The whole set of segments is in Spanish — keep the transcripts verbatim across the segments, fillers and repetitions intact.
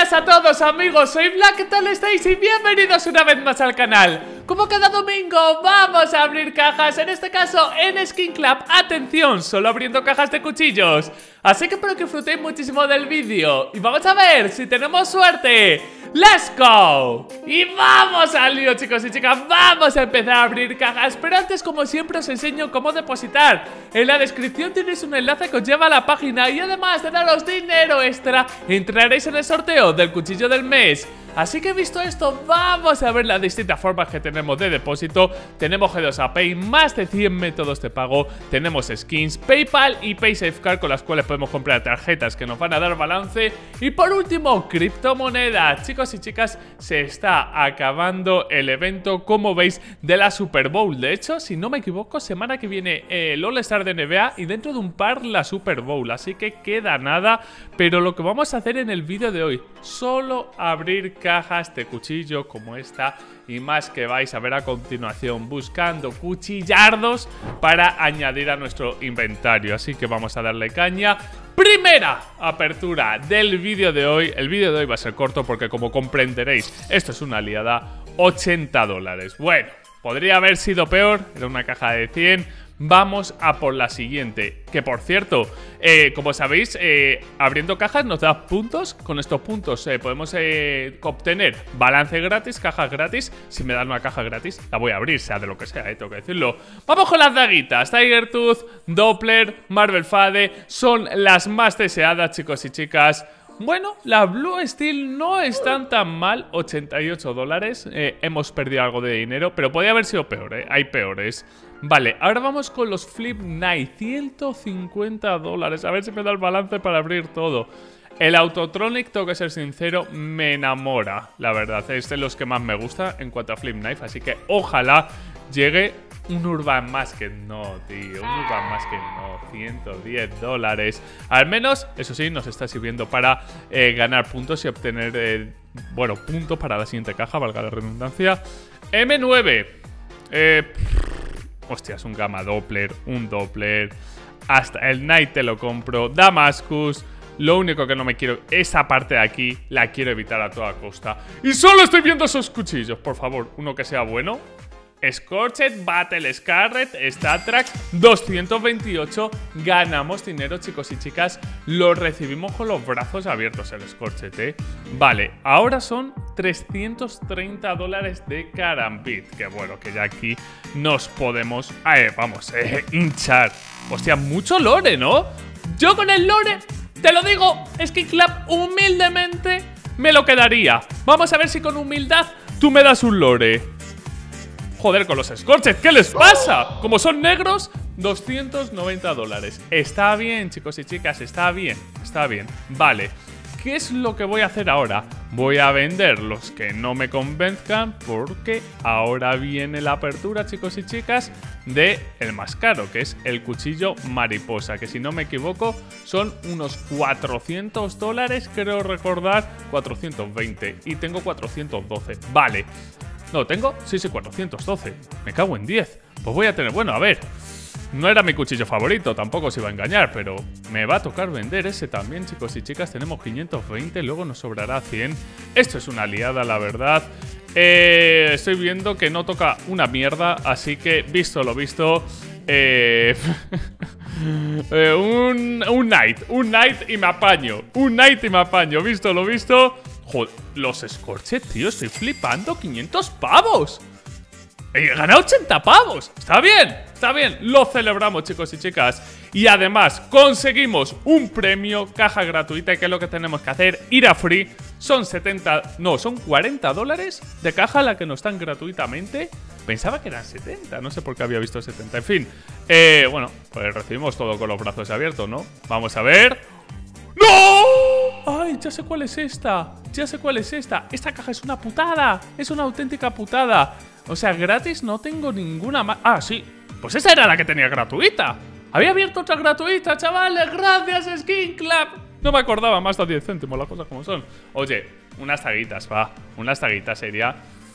días a todos, amigos, soy Black, ¿qué tal estáis? Y bienvenidos una vez más al canal. Como cada domingo vamos a abrir cajas, en este caso en Skin Club. Atención, solo abriendo cajas de cuchillos. Así que espero que disfrutéis muchísimo del vídeo. Y vamos a ver si tenemos suerte. ¡Let's go! Y vamos al lío, chicos y chicas. Vamos a empezar a abrir cajas. Pero antes, como siempre, os enseño cómo depositar. En la descripción tenéis un enlace que os lleva a la página. Y además de daros dinero extra, entraréis en el sorteo del cuchillo del mes. Así que visto esto, vamos a ver las distintas formas que tenemos de depósito. Tenemos G dos A Pay, más de cien métodos de pago. Tenemos skins, PayPal y PaySafeCard, con las cuales podemos comprar tarjetas que nos van a dar balance. Y por último, criptomonedas. Chicos y chicas, se está acabando el evento, como veis, de la Super Bowl. De hecho, si no me equivoco, semana que viene el All-Star de N B A y dentro de un par la Super Bowl. Así que queda nada. Pero lo que vamos a hacer en el vídeo de hoy, solo abrir cajas de cuchillo como esta y más que vais a ver a continuación, buscando cuchillardos para añadir a nuestro inventario. Así que vamos a darle caña. Primera apertura del vídeo de hoy. El vídeo de hoy va a ser corto porque, como comprenderéis, esto es una liada. Ochenta dólares. Bueno, podría haber sido peor. Era una caja de cien. Vamos a por la siguiente. Que por cierto, eh, como sabéis, eh, abriendo cajas nos da puntos. Con estos puntos eh, podemos eh, obtener balance gratis, cajas gratis. Si me dan una caja gratis, la voy a abrir, sea de lo que sea, eh, tengo que decirlo. Vamos con las daguitas. Tiger Tooth, Doppler, Marvel Fade. Son las más deseadas, chicos y chicas. Bueno, la Blue Steel no están tan mal, ochenta y ocho dólares, eh, hemos perdido algo de dinero, pero podría haber sido peor, eh, hay peores. Vale, ahora vamos con los Flip Knight, ciento cincuenta dólares, a ver si me da el balance para abrir todo. El Autotronic, tengo que ser sincero, me enamora, la verdad, es de los que más me gusta en cuanto a Flip Knife, así que ojalá llegue un Urban Masked. No, tío, un Urban Masked no, ciento diez dólares. Al menos, eso sí, nos está sirviendo para eh, ganar puntos y obtener, eh, bueno, puntos para la siguiente caja, valga la redundancia. M nueve. Eh, hostias, un Gamma Doppler, un Doppler. Hasta el Knight te lo compro. Damascus. Lo único que no me quiero, esa parte de aquí, la quiero evitar a toda costa. Y solo estoy viendo esos cuchillos, por favor, uno que sea bueno. Scorched, Battle Scarlet, StatTrak, doscientos veintiocho. Ganamos dinero, chicos y chicas. Lo recibimos con los brazos abiertos el Scorched, ¿eh? Vale, ahora son trescientos treinta dólares de Karambit. Que bueno, que ya aquí nos podemos, eh, vamos, eh, hinchar. Hostia, mucho lore, ¿no? Yo con el lore, te lo digo, Skin Club humildemente me lo quedaría. Vamos a ver si con humildad tú me das un lore. Joder, con los Scorched, ¿qué les pasa? Como son negros, doscientos noventa dólares. Está bien, chicos y chicas, está bien, está bien. Vale, ¿qué es lo que voy a hacer ahora? Voy a vender los que no me convenzcan, porque ahora viene la apertura, chicos y chicas, de el más caro, que es el cuchillo mariposa, que si no me equivoco son unos cuatrocientos dólares, creo recordar, cuatrocientos veinte, y tengo cuatrocientos doce. Vale. No, ¿tengo? Sí, sí, cuatrocientos doce. Me cago en diez. Pues voy a tener... Bueno, a ver. No era mi cuchillo favorito, tampoco os iba a engañar, pero me va a tocar vender ese también, chicos y chicas. Tenemos quinientos veinte, luego nos sobrará cien. Esto es una liada, la verdad. Eh, estoy viendo que no toca una mierda, así que, visto lo visto... Eh... eh, un, un Knight, un Knight y me apaño. Un Knight y me apaño, visto lo visto... Joder, los Scorched, tío, estoy flipando. quinientos pavos. He ganado ochenta pavos. Está bien, está bien. Lo celebramos, chicos y chicas. Y además conseguimos un premio, caja gratuita. ¿Y qué es lo que tenemos que hacer? Ir a free. Son setenta, no, son cuarenta dólares de caja la que nos dan gratuitamente. Pensaba que eran setenta, no sé por qué había visto setenta. En fin, eh, bueno, pues recibimos todo con los brazos abiertos, ¿no? Vamos a ver. ¡No! ¡Ay, ya sé cuál es esta! Ya sé cuál es esta. Esta caja es una putada. Es una auténtica putada. O sea, gratis no tengo ninguna más. Ah, sí. Pues esa era la que tenía gratuita. Había abierto otra gratuita, chavales. Gracias, Skin Club. No me acordaba, más de diez céntimos, las cosas como son. Oye, unas taguitas, va. Unas taguitas sería...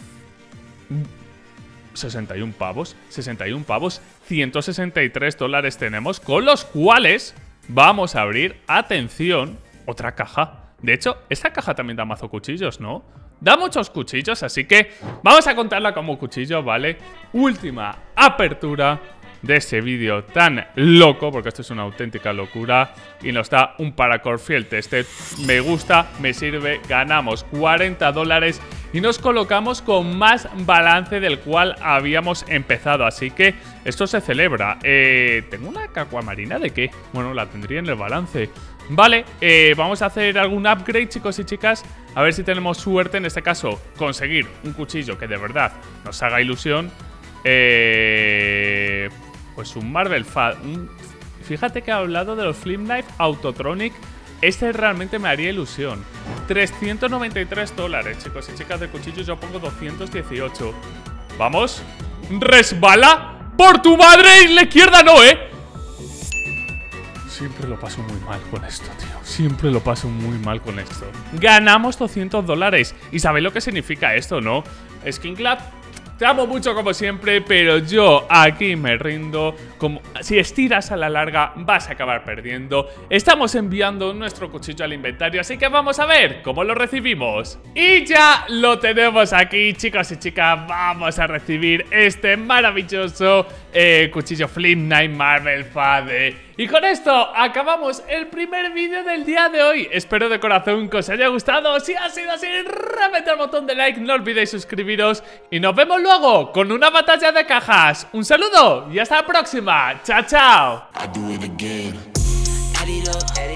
sesenta y un pavos. sesenta y un pavos. ciento sesenta y tres dólares tenemos, con los cuales... vamos a abrir, atención, otra caja De hecho, esta caja también da mazo cuchillos, ¿no? Da muchos cuchillos, así que vamos a contarla como cuchillo, ¿vale? Última apertura de este vídeo tan loco, porque esto es una auténtica locura. Y nos da un Paracord Field Tested. Me gusta, me sirve, ganamos cuarenta dólares y nos colocamos con más balance del cual habíamos empezado. Así que esto se celebra. eh, ¿Tengo una cacuamarina de qué? Bueno, la tendría en el balance. Vale, eh, vamos a hacer algún upgrade, chicos y chicas. A ver si tenemos suerte, en este caso, conseguir un cuchillo que de verdad nos haga ilusión. Eh... Pues un Marvel Fad. Un... Fíjate que he hablado de los Flip Knife Autotronic. Este realmente me haría ilusión. trescientos noventa y tres dólares, chicos y chicas de cuchillos. Yo pongo doscientos dieciocho. Vamos. Resbala por tu madre. Y la izquierda no, ¿eh? Siempre lo paso muy mal con esto, tío. Siempre lo paso muy mal con esto. Ganamos doscientos dólares. ¿Y sabéis lo que significa esto, no? Skin Club, te amo mucho como siempre, pero yo aquí me rindo. Como si estiras a la larga vas a acabar perdiendo. Estamos enviando nuestro cuchillo al inventario, así que vamos a ver cómo lo recibimos. Y ya lo tenemos aquí, chicos y chicas. Vamos a recibir este maravilloso eh, cuchillo Flip Knife Marvel Fade. Y con esto acabamos el primer vídeo del día de hoy. Espero de corazón que os haya gustado. Si ha sido así, reventad el botón de like, no olvidéis suscribiros. Y nos vemos luego con una batalla de cajas. Un saludo y hasta la próxima. Chao, chao.